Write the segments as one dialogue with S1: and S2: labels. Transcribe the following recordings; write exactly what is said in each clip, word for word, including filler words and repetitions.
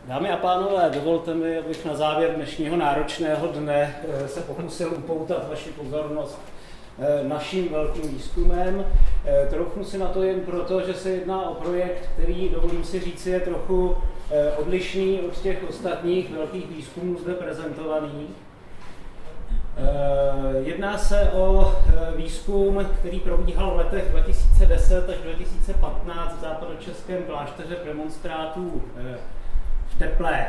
S1: Dámy a pánové, dovolte mi, abych na závěr dnešního náročného dne se pokusil upoutat vaši pozornost naším velkým výzkumem. Trochu si na to jen proto, že se jedná o projekt, který, dovolím si říci, je trochu odlišný od těch ostatních velkých výzkumů zde prezentovaných. Jedná se o výzkum, který probíhal v letech dva tisíce deset až dva tisíce patnáct v západočeském klášteře premonstrátů v Teplé.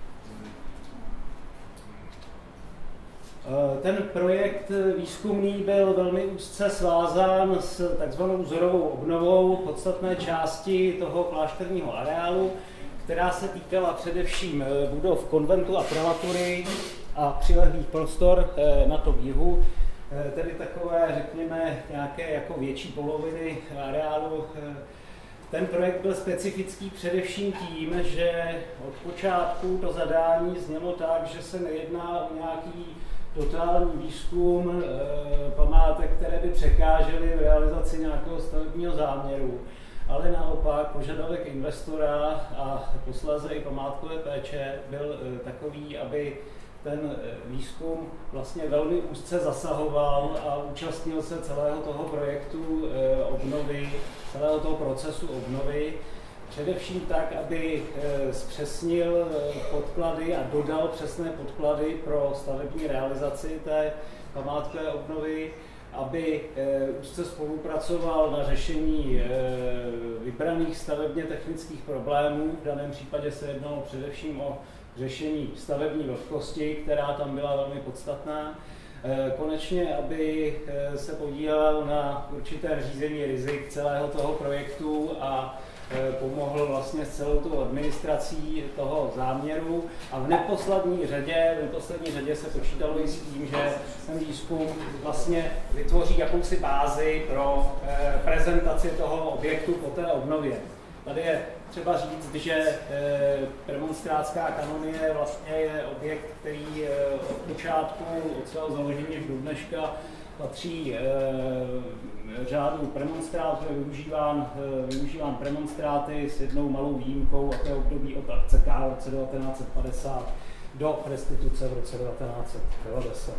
S1: Ten projekt výzkumný byl velmi úzce svázán s takzvanou vzorovou obnovou podstatné části toho klášterního areálu, která se týkala především budov konventu a prelatury a přilehlých prostor na tom jihu, tedy takové, řekněme, nějaké jako větší poloviny areálu. Ten projekt byl specifický především tím, že od počátku to zadání znělo tak, že se nejedná o nějaký totální výzkum e, památek, které by překážely realizaci nějakého stavebního záměru, ale naopak požadavek investora a posléze i památkové péče byl e, takový, aby ten výzkum vlastně velmi úzce zasahoval a účastnil se celého toho projektu e, obnovy, celého toho procesu obnovy, především tak, aby e, zpřesnil podklady a dodal přesné podklady pro stavební realizaci té památkové obnovy, aby e, úzce spolupracoval na řešení e, vybraných stavebně technických problémů. V daném případě se jednalo především o řešení stavební vlhkosti, která tam byla velmi podstatná. Konečně, aby se podílel na určitém řízení rizik celého toho projektu a pomohl vlastně s celou tou administrací toho záměru. A v neposlední řadě, v neposlední řadě se počítalo i s tím, že ten výzkum vlastně vytvoří jakousi bázi pro prezentaci toho objektu po té obnově. Tady je třeba říct, že e, premonstrátská kanonie vlastně je objekt, který e, od počátku, od svého založení až do dneška patří e, řádu premonstrátů, je využíván, e, využíván premonstráty s jednou malou výjimkou, a to je období od akce K v roce devatenáct set padesát do restituce v roce devatenáct set devadesát.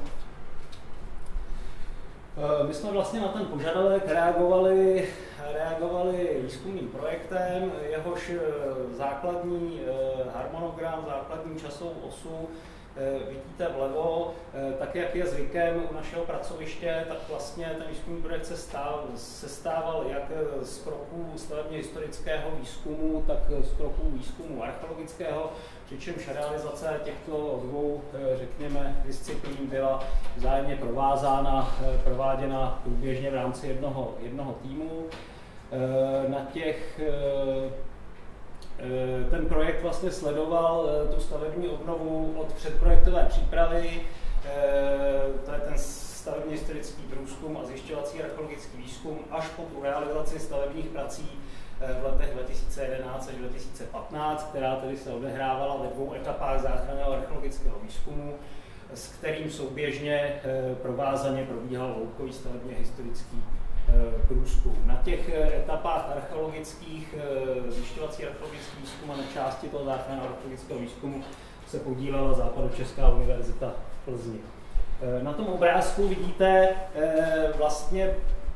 S1: My jsme vlastně na ten požadavek reagovali, reagovali výzkumným projektem, jehož základní harmonogram, základní časovou osu vidíte vlevo. Tak, jak je zvykem u našeho pracoviště, tak vlastně ten výzkumný projekt se sestával jak z kroků stavebně historického výzkumu, tak z kroků výzkumu archeologického, přičemž realizace těchto dvou, řekněme, disciplín byla vzájemně provázána, prováděna průběžně v rámci jednoho, jednoho týmu. Na těch, ten projekt vlastně sledoval tu stavební obnovu od předprojektové přípravy, to je ten stavebně historický průzkum a zjišťovací archeologický výzkum, až po tu realizaci stavebních prací v letech dva tisíce jedenáct až dva tisíce patnáct, která tedy se odehrávala ve dvou etapách záchranného archeologického výzkumu, s kterým souběžně provázaně probíhal hloubkový stavebně historický průzkum. Na těch etapách archeologických, zjišťovací archeologický výzkum a na části toho záchranného archeologického výzkumu se podílela Západočeská univerzita v Plzni. Na tom obrázku vidíte vlastně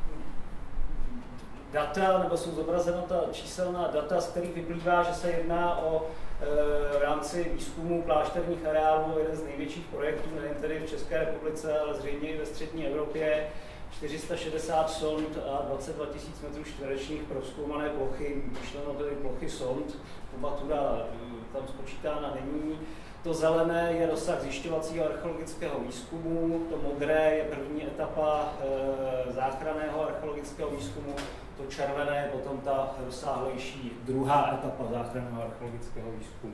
S1: data, nebo jsou zobrazena ta číselná data, z kterých vyplývá, že se jedná o e, v rámci výzkumu klášterních areálů jeden z největších projektů, nejen tedy v České republice, ale zřejmě i ve střední Evropě. čtyři sta šedesát sond a dvacet dva tisíc metrů čtverečních prozkoumané plochy, myšleno tedy plochy sond, kubatura tam spočítána není. To zelené je rozsah zjišťovacího archeologického výzkumu, to modré je první etapa e, záchranného archeologického výzkumu, to červené je potom ta rozsáhlejší druhá etapa záchranného archeologického výzkumu.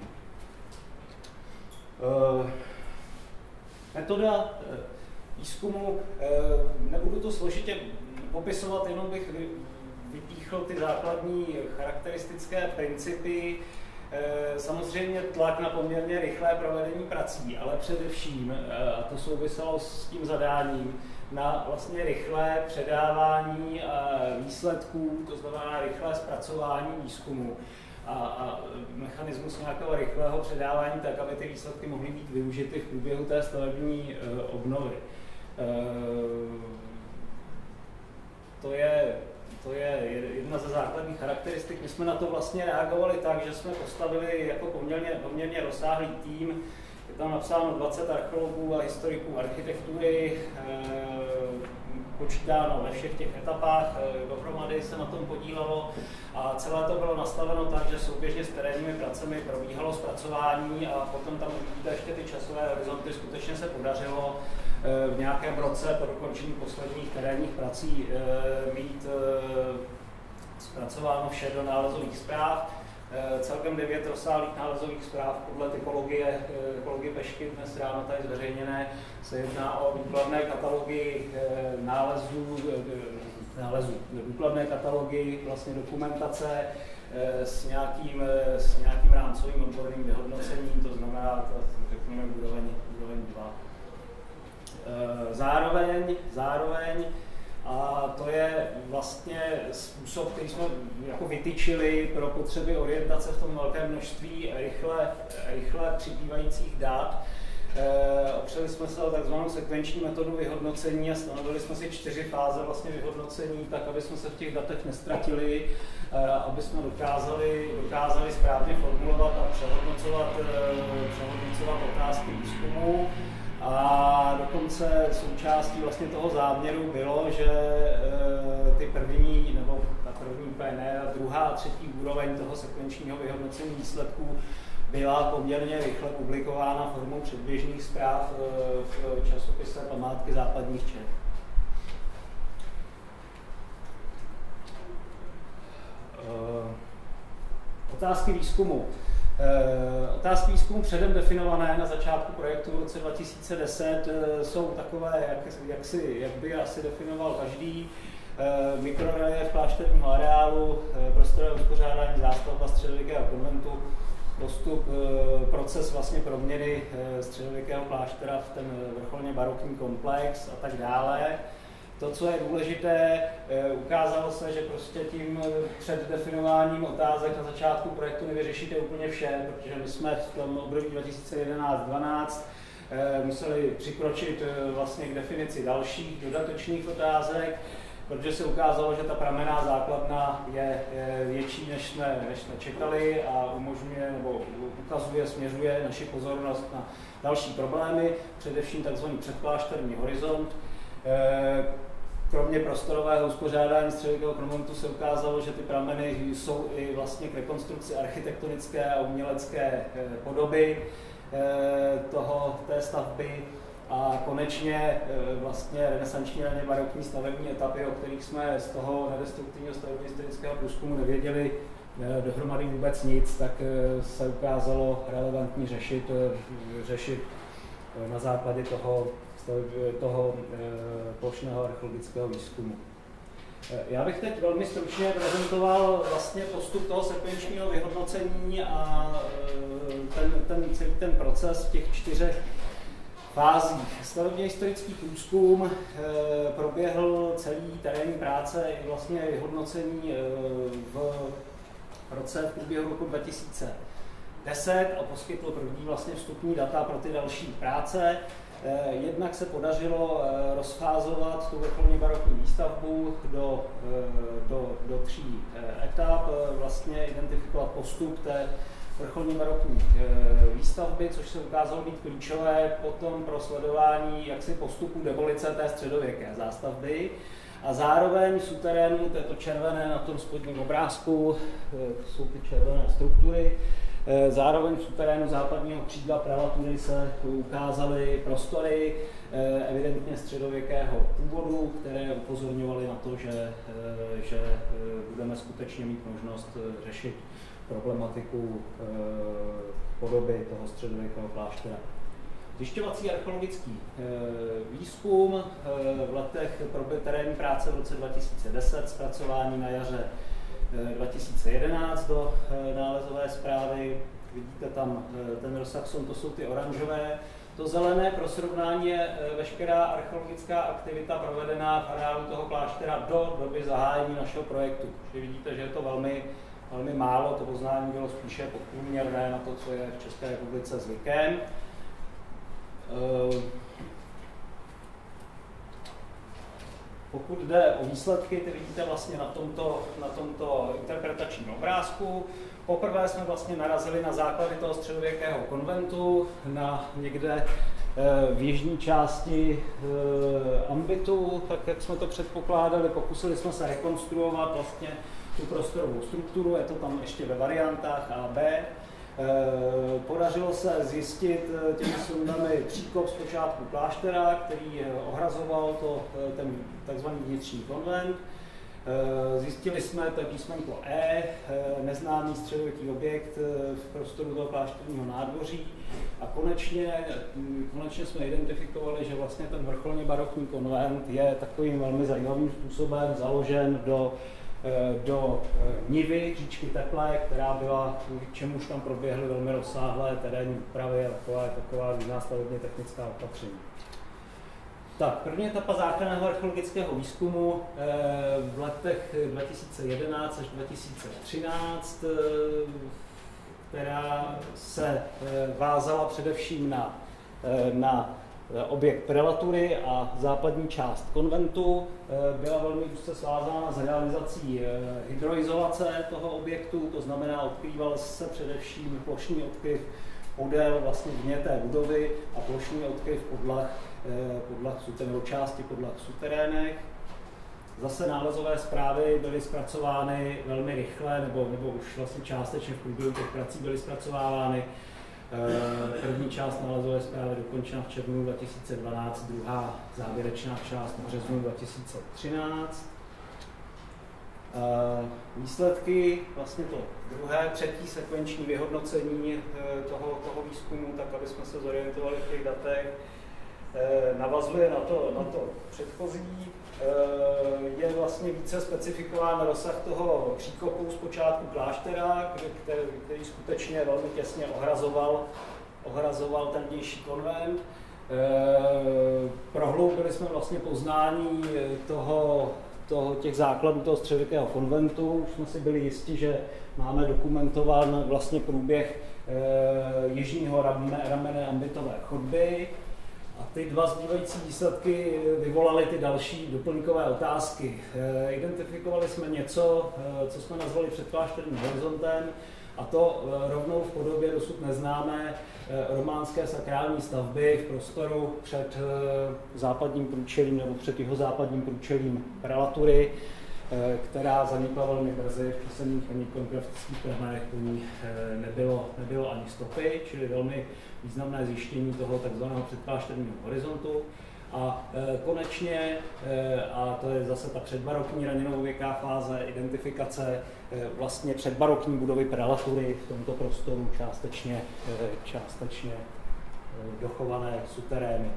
S1: E, metoda e, výzkumu, e, nebudu to složitě popisovat, jenom bych vypíchl ty základní charakteristické principy. Samozřejmě tlak na poměrně rychlé provedení prací, ale především, a to souviselo s tím zadáním, na vlastně rychlé předávání výsledků, to znamená rychlé zpracování výzkumu. a, a mechanismus nějakého rychlého předávání tak, aby ty výsledky mohly být využity v průběhu té stavební uh, obnovy. Uh, to je To je jedna ze základních charakteristik. My jsme na to vlastně reagovali tak, že jsme postavili jako poměrně, poměrně rozsáhlý tým. Je tam napsáno dvacet archeologů a historiků architektury, počítáno ve všech těch etapách, dohromady se na tom podílelo a celé to bylo nastaveno tak, že souběžně s terénními pracemi probíhalo zpracování a potom tam vidíte ještě ty časové horizonty, skutečně se podařilo v nějakém roce po dokončení posledních terénních prací mít zpracováno vše do nálezových zpráv. Celkem devět rozsáhlých nálezových zpráv podle typologie, typologie pešky dnes ráno tady zveřejněné. Se jedná o důkladné katalogy nálezů, nálezů důkladné katalogy vlastně dokumentace s nějakým, s nějakým rámcovým odborným vyhodnocením, to znamená, řekněme, úroveň, úroveň dva. Zároveň, zároveň, a to je vlastně způsob, který jsme jako vytyčili pro potřeby orientace v tom velkém množství rychle, rychle přibývajících dat. Opřeli jsme se o takzvanou sekvenční metodu vyhodnocení a stanovili jsme si čtyři fáze vlastně vyhodnocení, tak aby jsme se v těch datech nestratili, aby jsme dokázali, dokázali správně formulovat a přehodnocovat, přehodnocovat otázky výzkumu. A dokonce součástí vlastně toho záměru bylo, že e, ty první, nebo ta první P N E, druhá a třetí úroveň toho sekvenčního vyhodnocení výsledků byla poměrně rychle publikována formou předběžných zpráv e, v časopise Památky západních Čech. E, otázky výzkumu. Uh, otázky výzkumu předem definované na začátku projektu v roce dva tisíce deset uh, jsou takové, jak, jak, si, jak by asi definoval každý. Uh, mikrorelief klášterního areálu, uh, prostorové uspořádání, zástavba středověkého konventu, postup, uh, proces vlastně proměny uh, středověkého kláštera v ten vrcholně barokní komplex a tak dále. To, co je důležité, ukázalo se, že prostě tím předdefinováním otázek na začátku projektu nevyřešíte úplně vše, protože my jsme v tom období dva tisíce jedenáct dvanáct museli přikročit vlastně k definici dalších dodatečných otázek, protože se ukázalo, že ta pramenná základna je větší, než jsme, než jsme čekali a umožňuje nebo ukazuje, směřuje naši pozornost na další problémy, především tzv. Předklášterní horizont. Kromě prostorového uspořádání středověkého konventu se ukázalo, že ty prameny jsou i vlastně k rekonstrukci architektonické a umělecké podoby toho, té stavby a konečně vlastně renesanční raně barokní stavební etapy, o kterých jsme z toho nedestruktivního stavebně historického průzkumu nevěděli dohromady vůbec nic, tak se ukázalo relevantní řešit, řešit na základě toho toho plošného archeologického výzkumu. Já bych teď velmi stručně prezentoval vlastně postup toho sekvenčního vyhodnocení a ten, ten, celý ten proces v těch čtyřech fázích. Stavebně historický průzkum proběhl celý terénní práce i vlastně vyhodnocení v roce v průběhu roku dva tisíce deset a poskytl první vlastně vstupní data pro ty další práce. Jednak se podařilo rozfázovat tu vrcholně barokní výstavbu do, do, do tří etap, vlastně identifikovat postup té vrcholně barokní výstavby, což se ukázalo být klíčové potom pro sledování jaksi postupu demolice té středověké zástavby. A zároveň v suterénu, to je to červené na tom spodním obrázku, to jsou ty červené struktury, zároveň v suterénu západního křídla pravatury se ukázaly prostory evidentně středověkého původu, které upozorňovaly na to, že, že budeme skutečně mít možnost řešit problematiku podoby toho středověkého kláštera. Zjišťovací archeologický výzkum v letech proběhl terénní práce v roce dva tisíce deset, zpracování na jaře dva tisíce jedenáct do nálezové zprávy. Vidíte tam ten rozsah, to jsou ty oranžové. To zelené pro srovnání je veškerá archeologická aktivita provedená v areálu toho kláštera do doby zahájení našeho projektu. Čili vidíte, že je to velmi, velmi málo, to poznání bylo spíše podprůměrné na to, co je v České republice zvykem. Pokud jde o výsledky, ty vidíte vlastně na tomto, na tomto interpretačním obrázku. Poprvé jsme vlastně narazili na základy toho středověkého konventu, na někde v jižní části ambitu, tak jak jsme to předpokládali, pokusili jsme se rekonstruovat vlastně tu prostorovou strukturu, je to tam ještě ve variantách A, B. Podařilo se zjistit těmi sondami příkop z počátku kláštera, který ohrazoval to, ten takzvaný vnitřní konvent. Zjistili jsme to písmenko E, neznámý středověký objekt v prostoru toho klášterního nádvoří a konečně, konečně jsme identifikovali, že vlastně ten vrcholně barokní konvent je takovým velmi zajímavým způsobem založen do do nivy říčky Teplé, která byla, k čemuž tam proběhly velmi rozsáhlé terénní úpravy a taková, taková různá stavebně technická opatření. Tak, první etapa záchranného archeologického výzkumu v letech dva tisíce jedenáct až dva tisíce třináct, která se vázala především na, na objekt prelatury a západní část konventu, byla velmi úzce svázána s realizací hydroizolace toho objektu, to znamená, odkrýval se především plošný odkryv podél vlastně dně té budovy a plošný odkryv podlah, podlah nebo části podlah v suterénech. Zase nálezové zprávy byly zpracovány velmi rychle, nebo, nebo už vlastně částečně v průběhu těch prací byly zpracovávány. První část nálezové zprávy dokončena v červnu dva tisíce dvanáct, druhá závěrečná část v březnu dva tisíce třináct. Výsledky, vlastně to druhé, třetí sekvenční vyhodnocení toho, toho výzkumu, tak aby jsme se zorientovali v těch datech, navazuje na to, na to předchozí. Je vlastně více specifikován rozsah toho příkopu z počátku kláštera, který, který skutečně velmi těsně ohrazoval, ohrazoval ten vnější konvent. Prohloubili jsme vlastně poznání toho, toho, těch základů toho středověkého konventu. Už jsme si byli jisti, že máme dokumentován vlastně průběh jižního ramene ambitové chodby. A ty dva zbývající výsledky vyvolaly ty další doplňkové otázky. Identifikovali jsme něco, co jsme nazvali předklášterním horizontem, a to rovnou v podobě dosud neznámé románské sakrální stavby v prostoru před západním průčelím nebo před jeho západním průčelím prelatury, která zanikla velmi brzy v písemných ani ikoniografických pramenech, po ní nebylo, nebylo ani stopy, čili velmi významné zjištění toho takzvaného předklášterního horizontu. A e, konečně, e, a to je zase ta předbarokní raněnověká fáze identifikace e, vlastně předbarokní budovy prelatury v tomto prostoru částečně, e, částečně e, dochované suterény.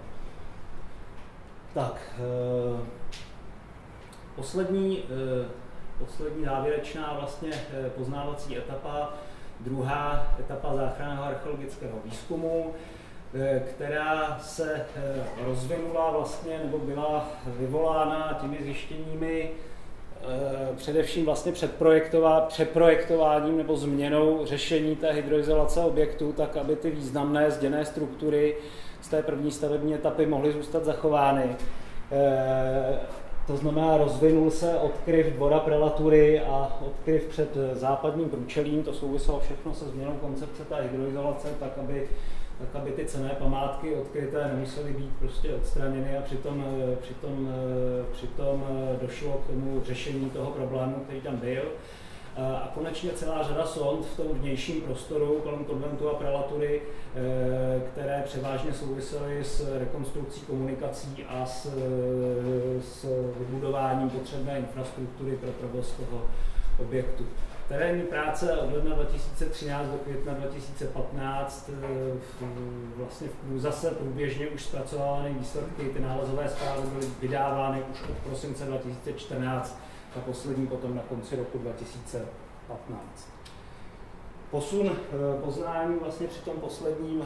S1: Tak, e, poslední, e, poslední závěrečná vlastně e, poznávací etapa, druhá etapa záchranného archeologického výzkumu, která se rozvinula vlastně, nebo byla vyvolána těmi zjištěními především vlastně přeprojektováním nebo změnou řešení té hydroizolace objektu, tak aby ty významné zděné struktury z té první stavební etapy mohly zůstat zachovány. To znamená, rozvinul se odkryv dvora prelatury a odkryv před západním průčelím, to souviselo všechno se změnou koncepce té hydroizolace, tak aby tak aby ty cenné památky odkryté nemusely být prostě odstraněny a přitom, přitom, přitom došlo k tomu řešení toho problému, který tam byl. A konečně celá řada sond v tom vnějším prostoru kolem konventu a prelatury, které převážně souvisely s rekonstrukcí komunikací a s, s vybudováním potřebné infrastruktury pro provoz toho objektu. Terénní práce od ledna dva tisíce třináct do května dva tisíce patnáct, vlastně zase průběžně už zpracovávané výsledky, ty nálezové zprávy byly vydávány už od prosince dva tisíce čtrnáct a poslední potom na konci roku dva tisíce patnáct. Posun poznání vlastně při tom posledním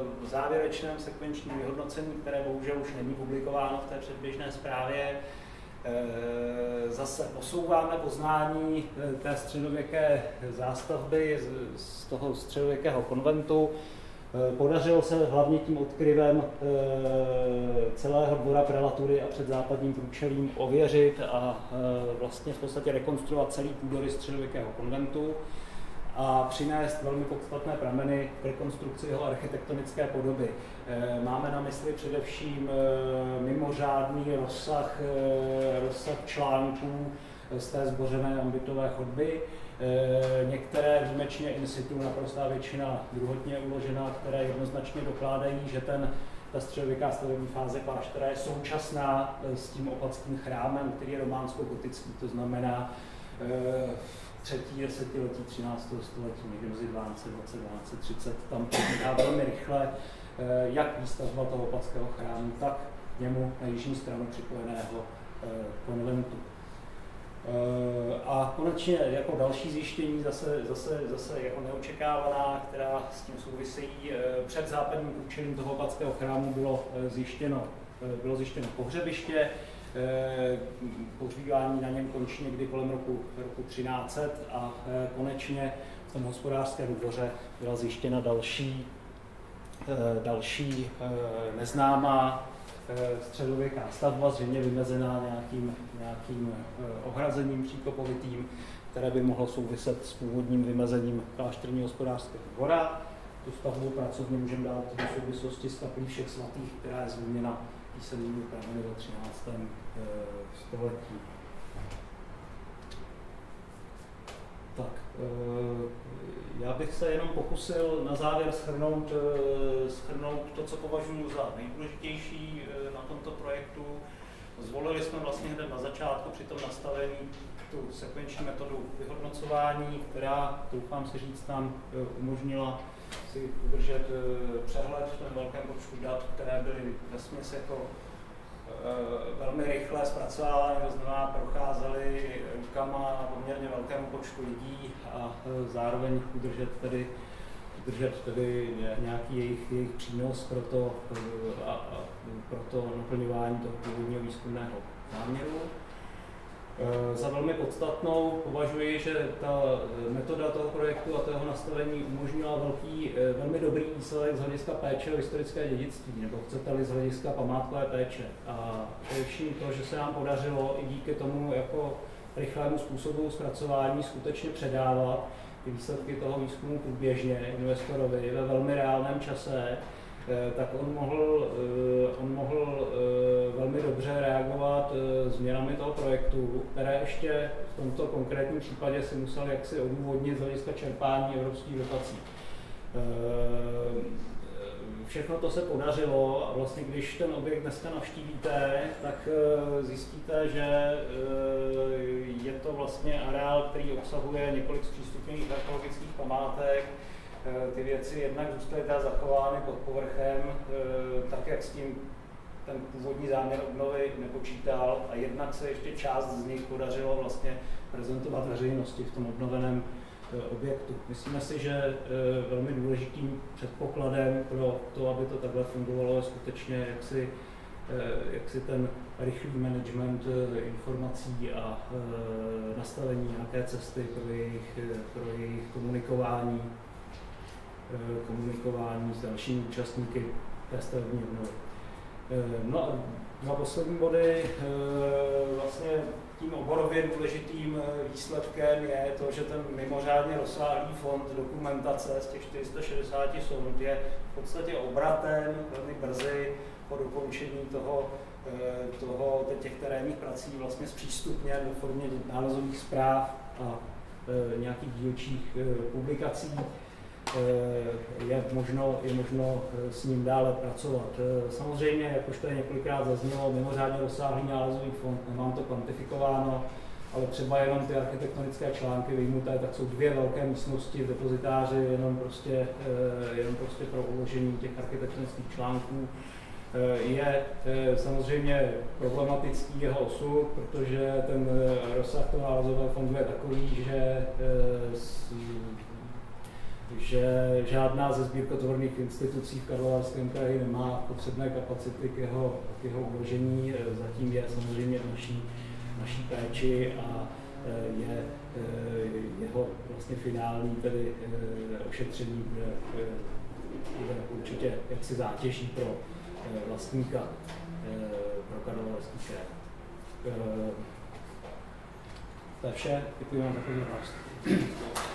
S1: závěrečném sekvenčním vyhodnocení, které bohužel už není publikováno v té předběžné zprávě, Zase posouváme poznání té středověké zástavby z toho středověkého konventu. Podařilo se hlavně tím odkryvem celého dvora prelatury a před západním průčelím ověřit a vlastně v podstatě rekonstruovat celý půdorys středověkého konventu a přinést velmi podstatné prameny k rekonstrukci jeho architektonické podoby. Máme na mysli především mimořádný rozsah, rozsah článků z té zbořené ambitové chodby, některé výjimečně in situ, naprostá většina druhotně uložená, které jednoznačně dokládají, že ten, ta středověká stavební fáze kláštera je současná s tím opatským chrámem, který je románsko-gotický, to znamená třetí desetiletí třináctého století, někdy mezi dvanáct dvacet, dvanáct třicet, tam probíhá velmi rychle jak výstavba toho opatského chrámu, tak k němu na jižní stranu připojeného konventu. A konečně jako další zjištění, zase, zase, zase jako neočekávaná, která s tím souvisejí, před západním průčelím toho opatského chrámu bylo zjištěno, bylo zjištěno pohřebiště. Pohřbívání na něm končí někdy kolem roku, roku třináct set a konečně v tom hospodářském dvoře byla zjištěna další, další neznámá středověká stavba, zřejmě vymezená nějakým, nějakým ohrazením příkopovitým, které by mohlo souviset s původním vymezením klášterního hospodářského dvora. Tu stavbu pracovně můžeme dát do souvislosti s kaplí Všech svatých, která je zmíněna písemnými prameny ve třináctém století. Tak, já bych se jenom pokusil na závěr shrnout, shrnout to, co považuji za nejdůležitější na tomto projektu. Zvolili jsme vlastně hned na začátku při tom nastavení tu sekvenční metodu vyhodnocování, která, doufám si říct, nám umožnila si udržet přehled v tom velkém počtu dat, které byly vesměs jako velmi rychle zpracovávány, to znamená procházely rukama na poměrně velkému počtu lidí a zároveň udržet tedy, udržet tedy nějaký jejich, jejich přínos pro to, a, a, pro to naplňování toho původního výzkumného záměru. Za velmi podstatnou považuji, že ta metoda toho projektu a toho nastavení umožnila velký, velmi dobrý výsledek z hlediska péče o historické dědictví, nebo chcete-li z hlediska památkové péče. A především to, že se nám podařilo i díky tomu jako rychlému způsobu zpracování skutečně předávat ty výsledky toho výzkumu průběžně investorovi ve velmi reálném čase, tak on mohl, on mohl velmi dobře reagovat změnami toho projektu, které ještě v tomto konkrétním případě si musel jaksi odůvodnit z hlediska čerpání evropských dotací. Všechno to se podařilo a vlastně když ten objekt dneska navštívíte, tak zjistíte, že je to vlastně areál, který obsahuje několik zpřístupněných archeologických památek. Ty věci jednak zůstaly teda zachovány pod povrchem, tak jak s tím ten původní záměr obnovy nepočítal, a jednak se ještě část z nich podařilo vlastně prezentovat veřejnosti v tom obnoveném objektu. Myslíme si, že velmi důležitým předpokladem pro to, aby to takhle fungovalo, je skutečně jaksi, jaksi ten rychlý management informací a nastavení nějaké cesty pro jejich, pro jejich komunikování komunikování s dalšími účastníky té stavební obnovy. No a dva poslední body. Vlastně tím oborově důležitým výsledkem je to, že ten mimořádně rozsáhlý fond dokumentace z těch čtyři sta šedesát sond je v podstatě obratem velmi brzy po dokončení toho, toho těch terénních prací vlastně zpřístupněn ve formě nálezových zpráv a nějakých dílčích publikací. Je možno, je možno s ním dále pracovat. Samozřejmě, jak už tady několikrát zaznělo, mimořádně rozsáhlý nálezový fond, nemám to kvantifikováno, ale třeba jenom ty architektonické články vyjmuté, tak jsou dvě velké místnosti v depozitáři, jenom prostě, jenom prostě pro uložení těch architektonických článků. Je samozřejmě problematický jeho osud, protože ten rozsah toho nálezového fondu je takový, že že žádná ze sbírkotvorných institucí v Karlovarském kraji nemá potřebné kapacity k jeho, k jeho uložení. Zatím je samozřejmě v naší naší péči a je jeho vlastně finální tedy ošetření bude, bude určitě jaksi zátěží pro vlastníka, pro Karlovarský kraj. To je vše, děkuji vám za pozornost.